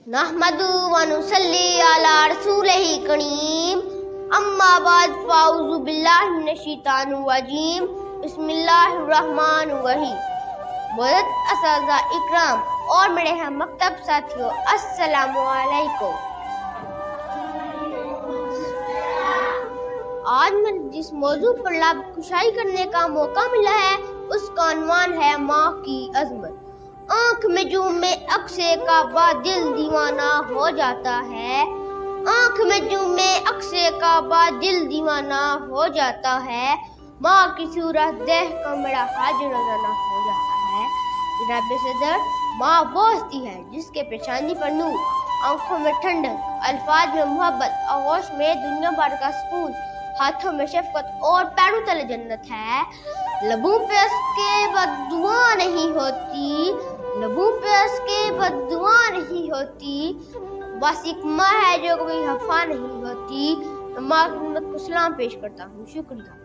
نحمدو و نصلی علی رسولہ کریم اما بعد فاعوذ باللہ من الشیطان الرجیم بسم اللہ الرحمن الرحیم۔ معزز اساتذہ اکرام اور میرے ہم مکتب ساتھیوں، السلام علیکم۔ آج میں جس موضوع پر لب کشائی کرنے کا موقع ملا ہے اس کا عنوان ہے ماں کی عظمت۔ آنکھ میں جوم میں عکسے کعبہ دل دیوانہ ہو جاتا ہے، آنکھ میں جوم میں عکسے کعبہ دل دیوانہ ہو جاتا ہے، ماں کی صورت دیکھ کر میرا حاضر روزانہ ہو جاتا ہے۔ جناب صدر، ماں وہ ہستی ہے جس کے پیشانی پر نور، آنکھوں میں ٹھنڈک، الفاظ میں محبت، آغوش میں دنیا بھر کا سکون، ہاتھوں میں شفقت اور پیروں تلے جنت ہے۔ لبوں پہ اس کے بددعا نہیں ہوتی، لبوں پہ اس کے بددعا نہیں ہوتی، بس ایک ماں ہے جو کبھی خفا نہیں ہوتی۔ میں ماں کی خدمت کو سلام پیش کرتا ہوں۔ شکریہ۔